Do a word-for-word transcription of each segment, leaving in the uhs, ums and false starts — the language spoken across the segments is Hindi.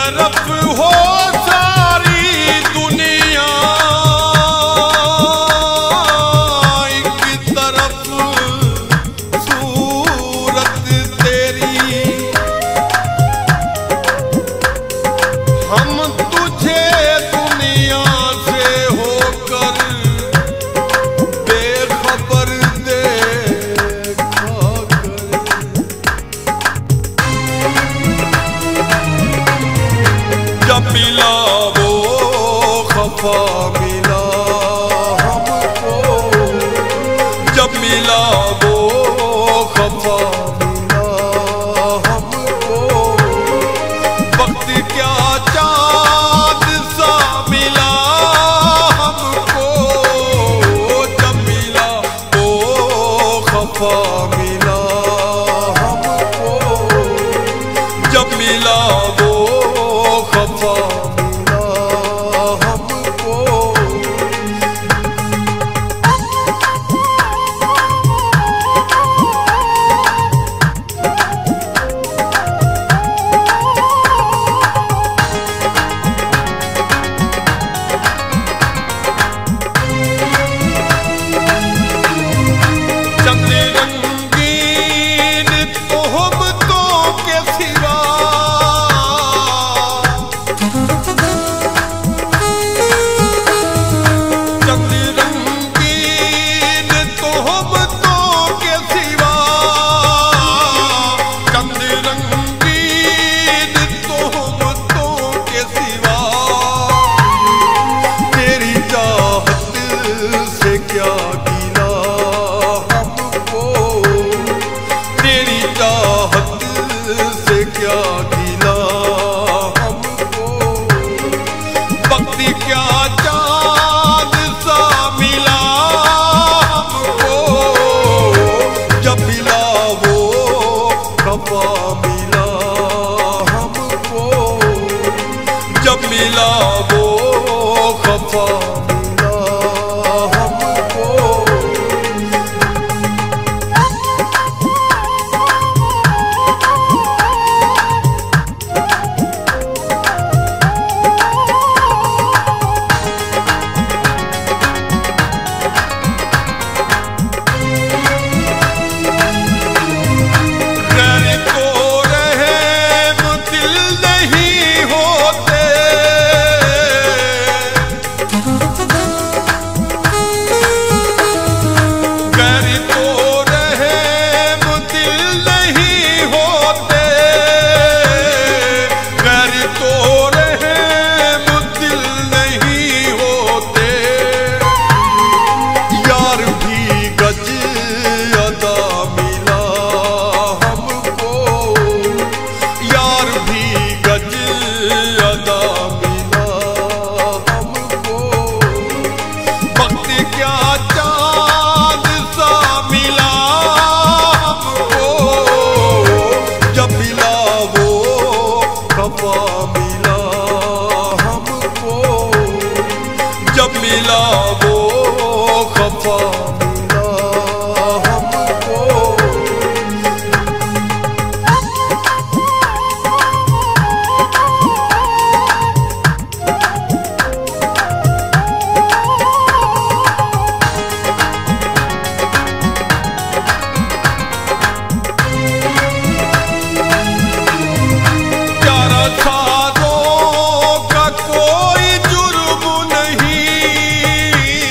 तरफ हो सारी दुनिया, एक तरफ सूरत तेरी। हम तुझे दुनिया से होकर बेखबर देखा कर। जब मिला वो खफा मिला हमको, जब मिला वो खफा मिला हमको। वक्त क्या चाँद सा मिला हमको, जब मिला वो खफा मिला हमको, जब मिला वो खफा मिला हमको। चंद रंगीन तोहमतों के सिवा, चंद रंगीन तोहमतों के सिवा, चंद रंगीन तोहमतों के सिवा। तेरी चाहत से क्या गिला हमको, तेरी चाहत से क्या गिला हमको। वक्त क्या चाँद सा मिला हमको, जब मिला वो खफा मिला हमको, जब मिला वो खफा मिला हमको। गैर को रहम दिल नहीं होते, गैर को रहम दिल नहीं होते, गैर को रहम दिल नहीं होते। यार भी गज अदा मिला हमको, यार भी गज अदा मिला हमको। वक्त क्या चाँद सा मिला हमको, जब मिला वो खफा मिला हमको, जब मिला वो खफा मिला हमको। चारा सारों का कोई जुर्म नहीं,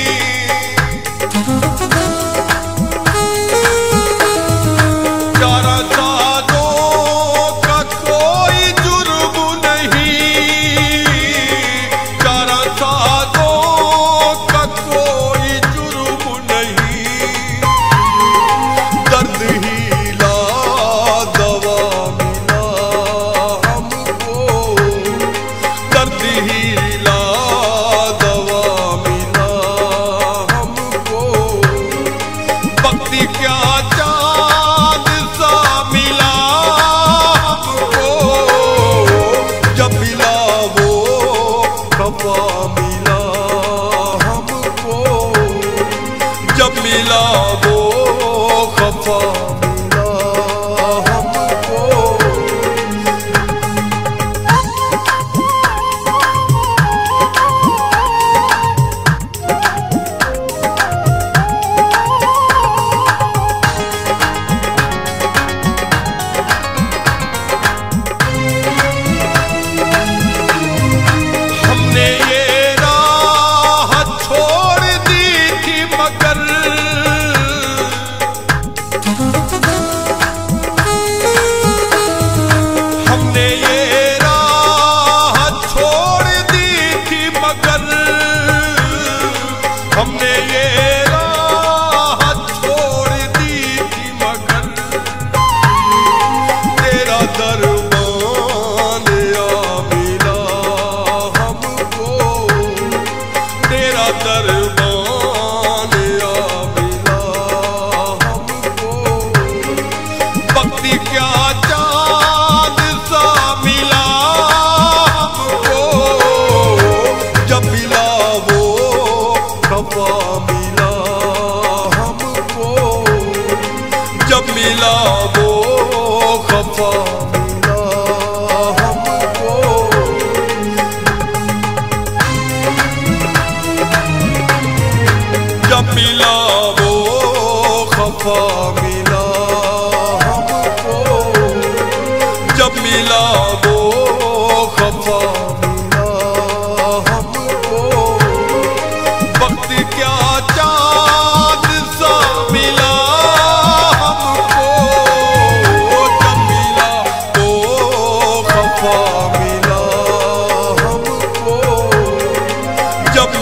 चारा सारों का कोई जुर्म नहीं, चारा सारों का कोई जुर्म नहीं। दर्द ही ला दवा मिला हमको, दर्द ही ला दवा मिला हमको। वक्त क्या चाँद सा मिला हमको, जब मिला वो खफा मिला हमको, जब मिला वो खफा मिला हमको।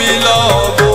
मिला वो